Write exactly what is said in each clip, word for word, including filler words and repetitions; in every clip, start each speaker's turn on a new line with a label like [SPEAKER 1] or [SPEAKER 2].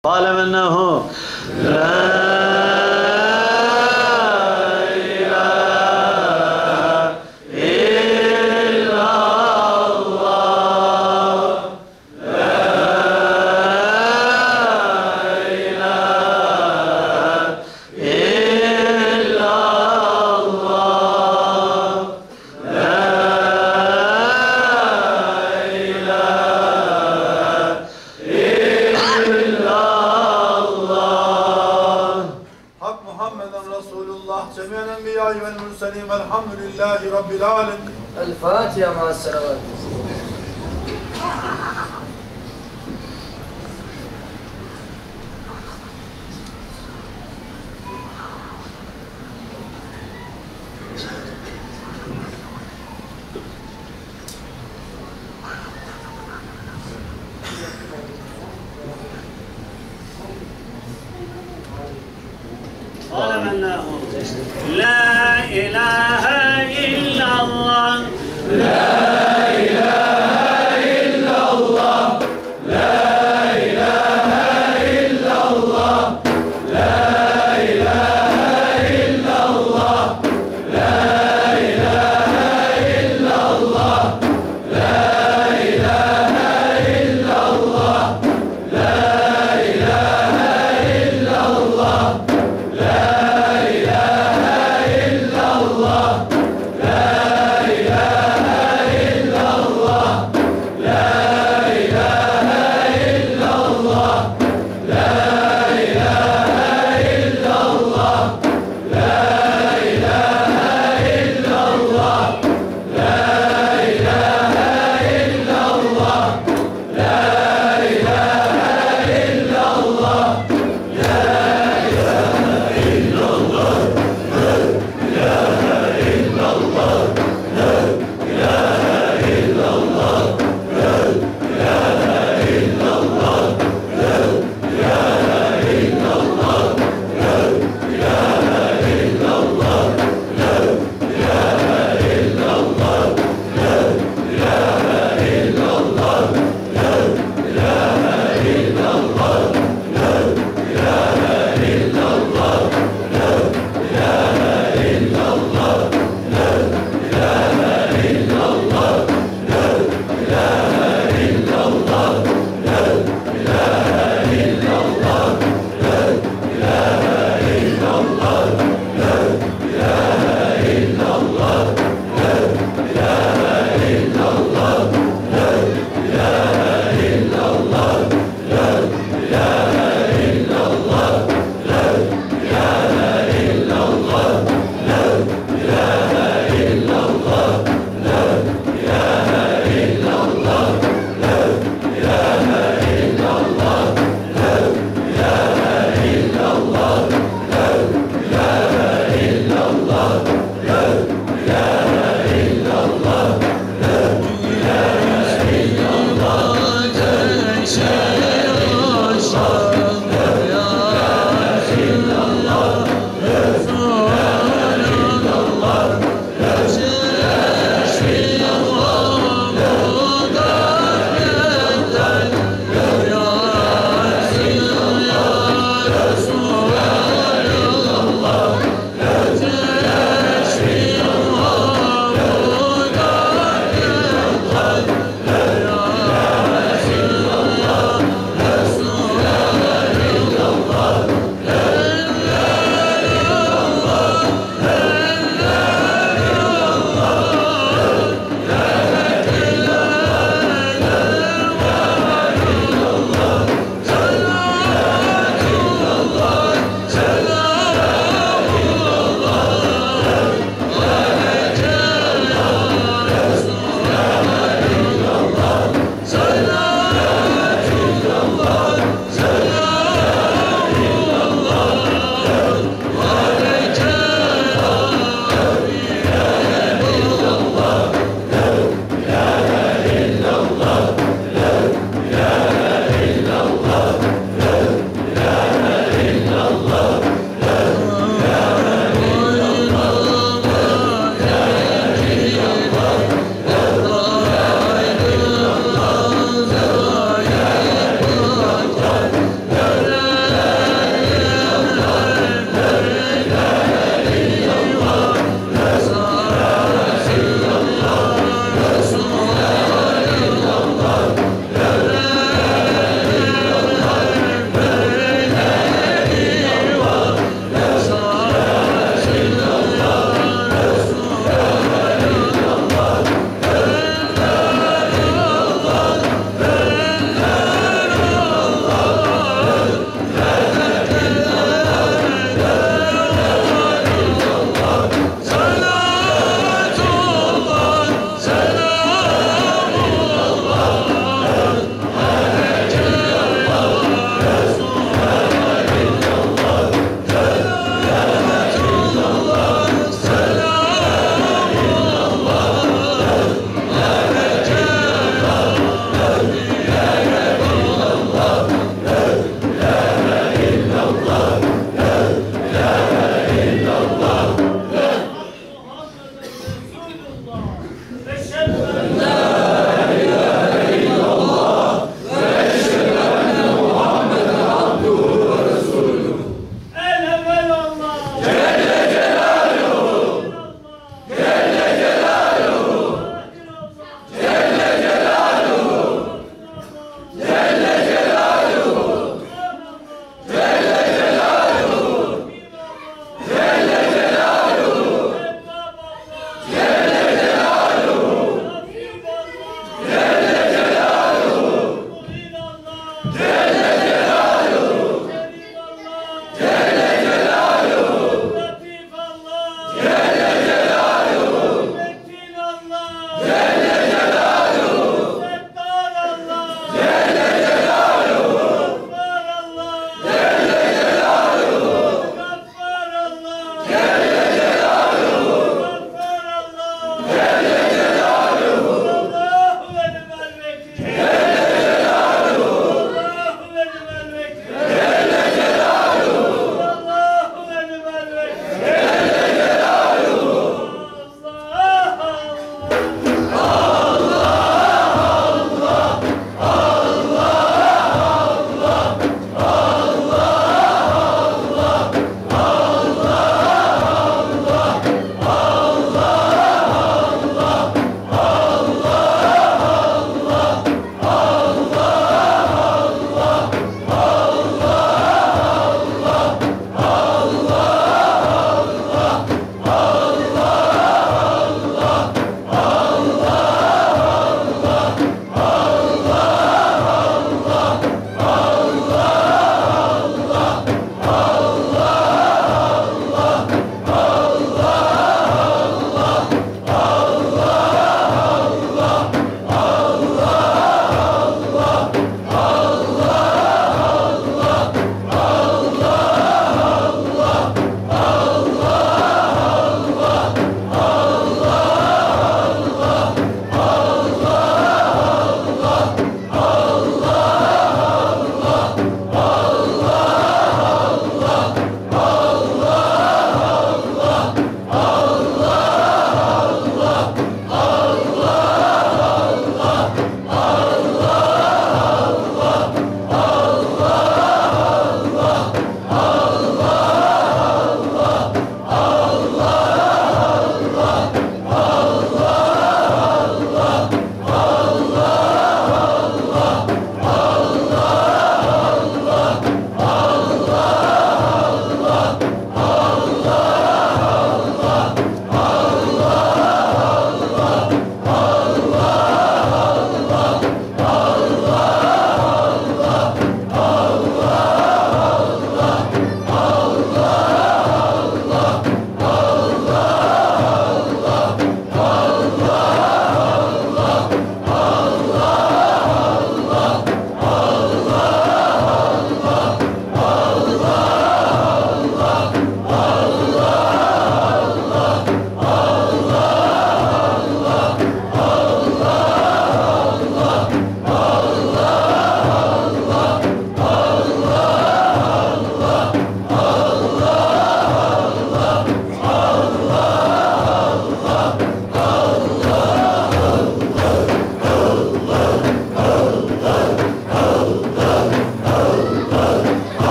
[SPEAKER 1] قال منه لا
[SPEAKER 2] الحمد لله رب العالمين.
[SPEAKER 3] الفاتحة مع السلامات.
[SPEAKER 4] قال منه لا إله إلا الله لا إله إلا الله لا إله إلا الله لا إله إلا الله لا إله إلا الله لا إله إلا الله لا إله إلا الله
[SPEAKER 5] Yeah.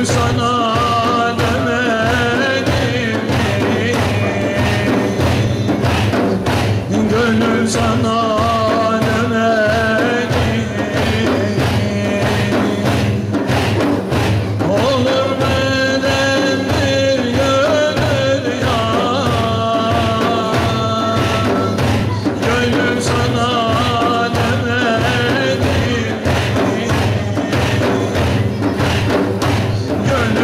[SPEAKER 1] Gönül sana demedim mi? Gönül sana demedim mi? Olur bedendir gönül ya. Gönül sana demedim mi? Gönül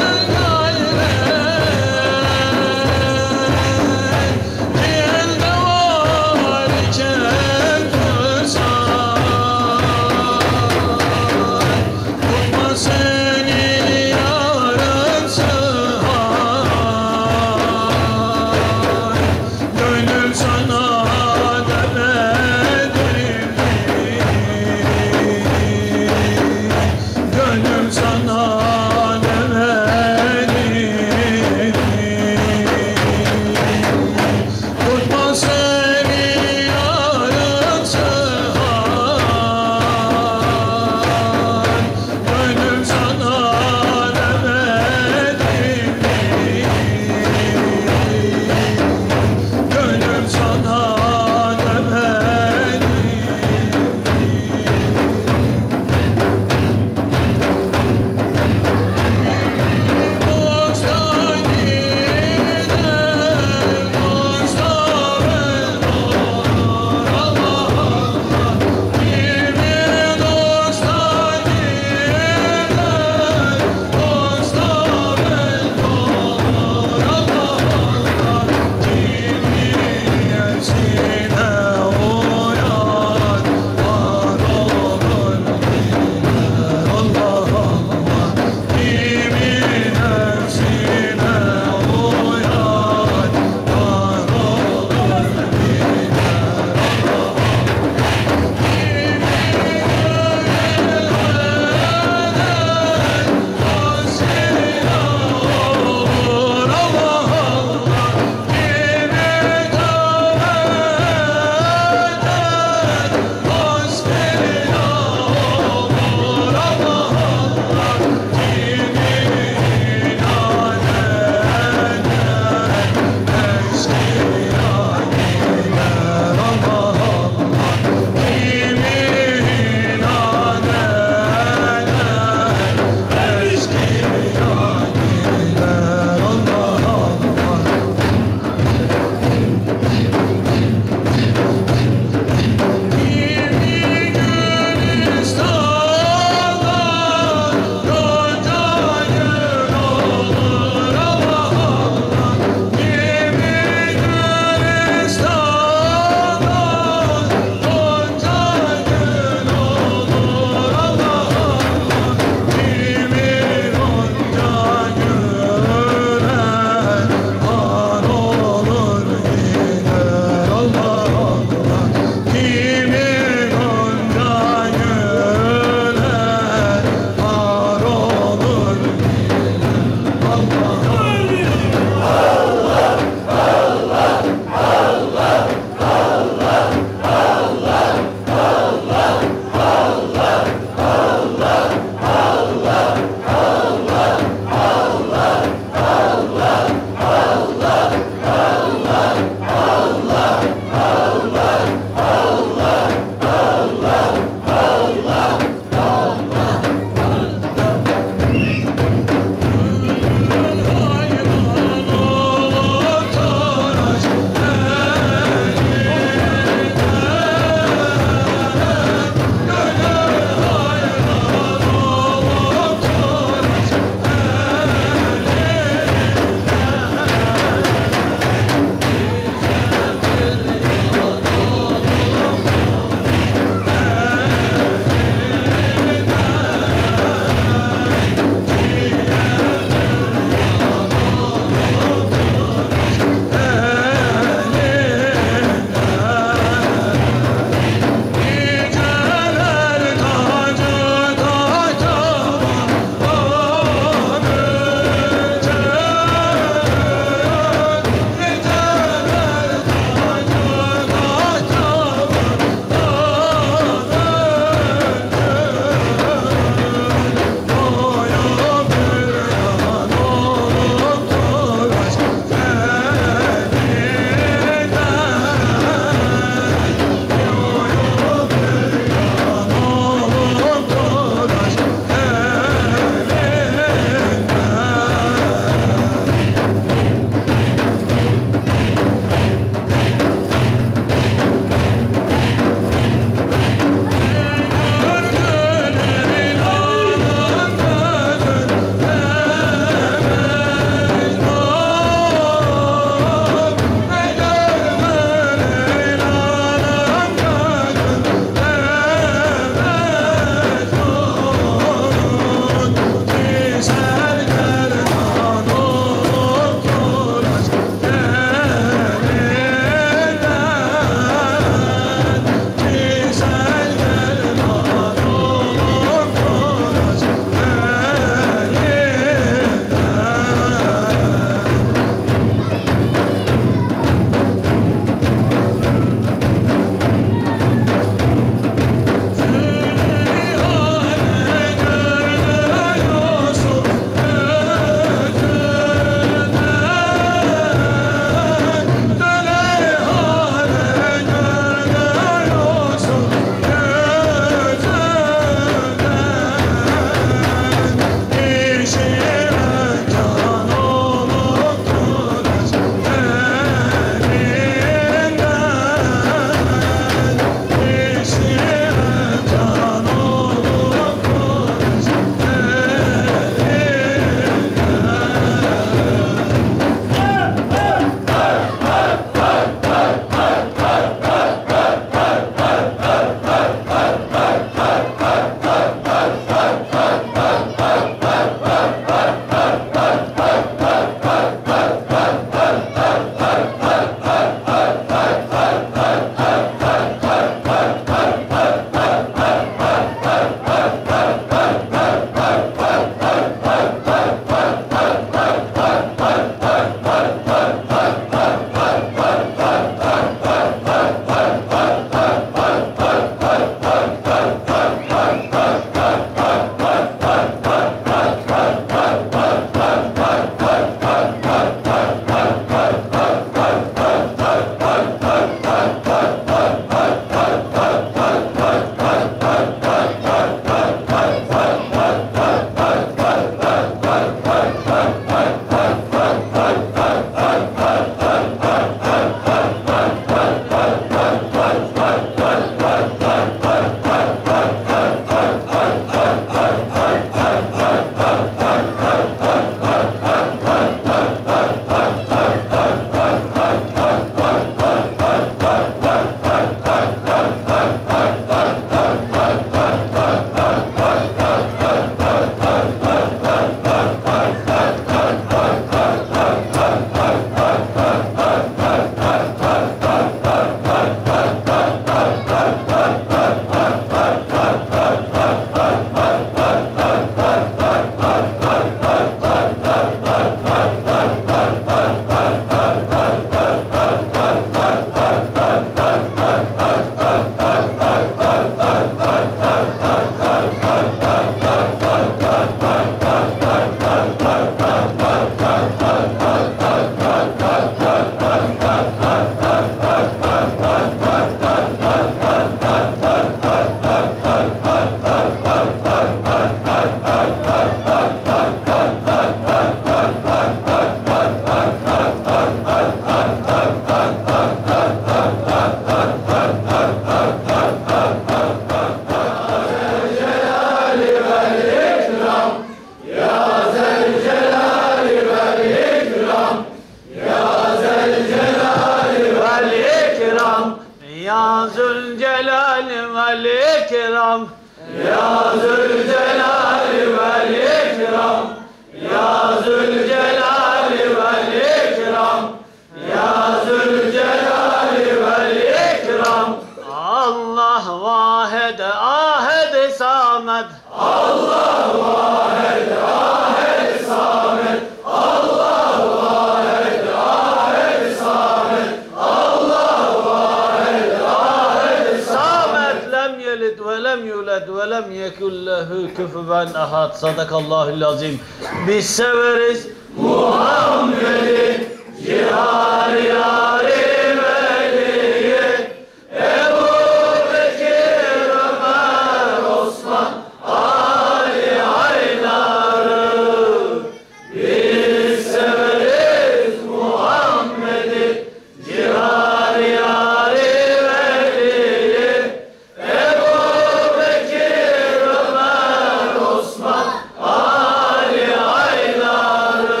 [SPEAKER 1] kufuven ahad. Sadakallahul azim. Biz severiz Muhammed'i, cihar yâri veliyi, Ebu Bekir, Ömer, Osman, Ali Aydar'ı. Biz severiz Muhammed'i, cihar yâri veliyi, Ebu Bekir, Ömer, Osman, Ali Aydar'ı.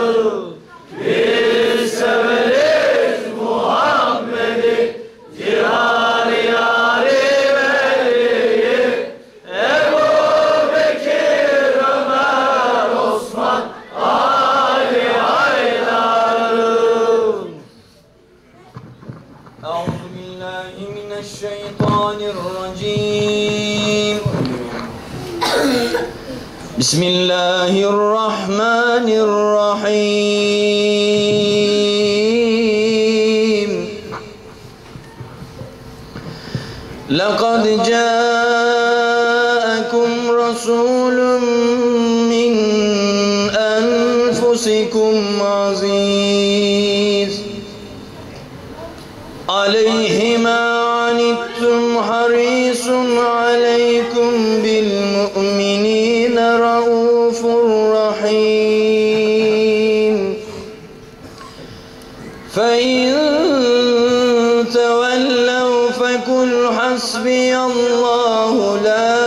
[SPEAKER 1] Biz severiz Muhammed'i, cihar yâri veliyi, Ebu Bekir, Ömer, Osman, Ali Aydar'ı.
[SPEAKER 5] أعوذ بالله من الشيطان الرجيم بسم الله الرحمن الرحيم لقد جاءكم رسول من أنفسكم عزيز عليه ما عنتم حريص عليكم بالمؤمنين رؤوف رحيم فإن تولوا فقل حسبي الله لا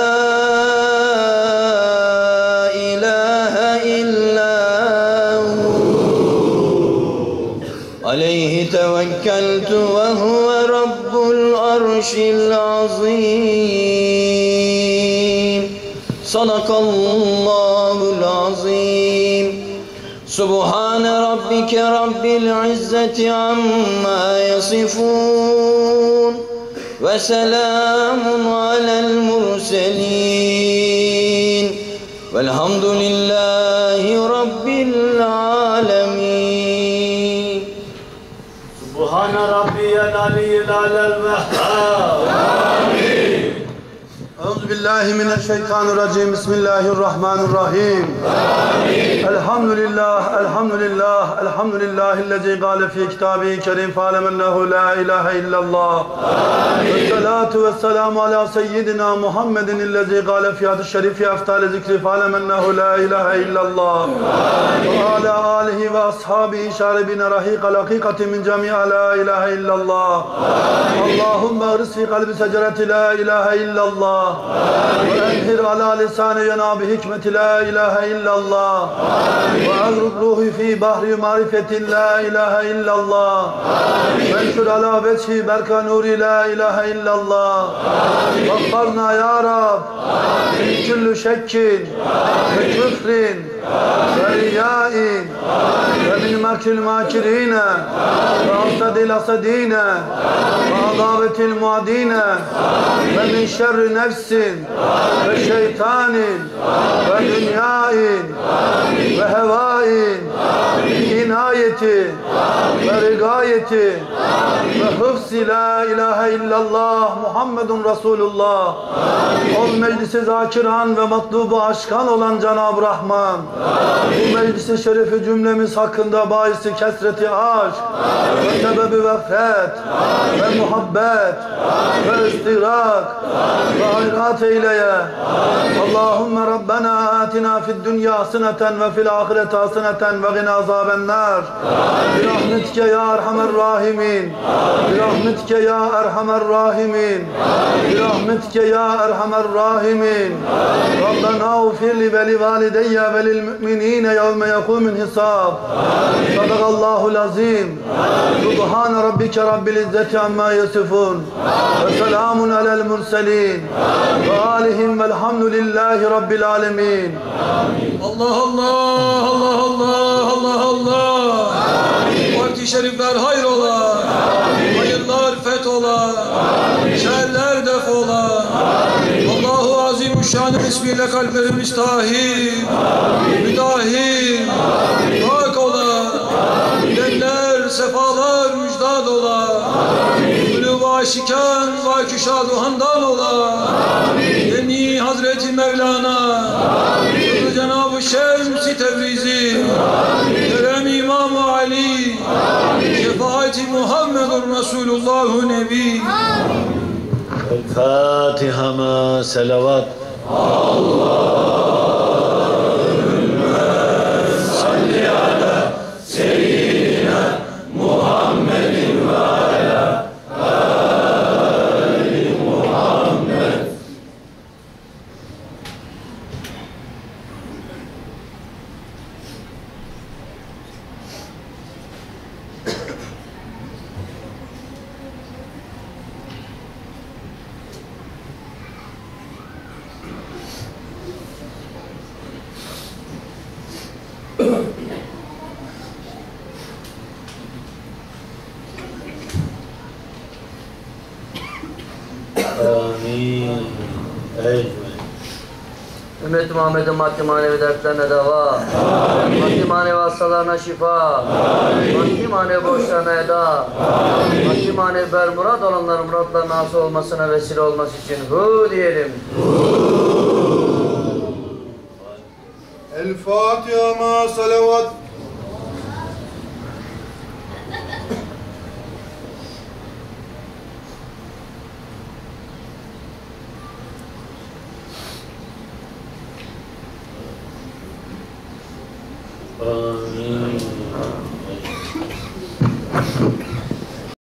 [SPEAKER 5] إله إلا هو عليه توكلت وهو رب العرش العظيم صدق الله العظيم سبحان ربك رب العزة عما يصفون وسلام على المرسلين والحمد لله رب العالمين
[SPEAKER 4] سبحان ربي العلي الأعلى الوهاب.
[SPEAKER 2] أعوذ بالله من الشيطان الرجيم بسم الله الرحمن الرحيم الحمد لله الحمد لله الحمد لله الذي قال في كتابه الكريم فاعلم أنه لا إله إلا الله والصلاة والسلام على سيدنا محمد الذي قال في هذا الشريف في أفضل ذكر فاعلم أنه لا إله إلا الله وعلى آله وأصحابه شاربين رحيق الحقيقة من جميع لا إله إلا الله اللهم اغرس في قلب شجرة لا إله إلا الله وأنهر على لسان يناب حكمة لا إله إلا الله وأغرق روحي في بحر معرفة لا إله إلا الله وانشر على وجهي برك نور لا إله إلا الله واغفرنا يا رب من كل شك وكفر ورياء ومن مكر الماكرين وحسد الحاسدين وعذابة المعادين ومن شر نفس وشيطان ودنياء وهواء بعناية ورقاية وحفظ لا إله إلا الله محمد رسول الله. Ol meclisi zakiran ve matlubu aşkan olan Cenab-ı Rahman. Bu meclisi şerifi cümlemiz hakkında bahisi kesreti aşk ve sebebi vefret ve muhabbet ve istirak ve hayrat eyleye. Allahümme Rabbena atina fid dünya haseneten ve fil ahireti haseneten ve gina azabennar. Birahmetike ya erhamer rahimin. Birahmetike ya erhamer rahimin. Birahmetike ya erhamer rahimin. Rabbena ufirli ve li valideyye ve lil müminine yevme yekumun hisab. Sadakallahul azim. Subhane rabbike rabbil izzeti amma yasifun. Ve selamun alel murselin. Ve alihim velhamdülillahi rabbil alemin.
[SPEAKER 1] Allah Allah Allah Allah Allah Allah. Vakti şerifler hayrola. Hayırlar fethola. Şerler defola. Allahu Azimüşşan'ın ismiyle kalplerimiz tahir, müdahil, pak ola. Gidenler sefalar müjdat ola. Gülü vaşikan vaküşaduhandan ola. Yeni
[SPEAKER 6] Cami Hazreti Mevlana, Amin. Cenab-ı Şems-i Tebrizi, Kerem İmam-ı Ali, Şefaati Muhammedur Resulullah-u Nebi.
[SPEAKER 1] Fatiha ma selavat. Amin. Ey
[SPEAKER 3] Ümmet-i Muhammed'in maddi manevi dertlerine deva. Maddi manevi hastalarına şifa. Maddi manevi borçlarına eda. Maddi manevi bermurad olanların muratlarına hasıl olmasına vesile olması için hu diyelim.
[SPEAKER 2] El Fatiha ma salavat.
[SPEAKER 1] Amin.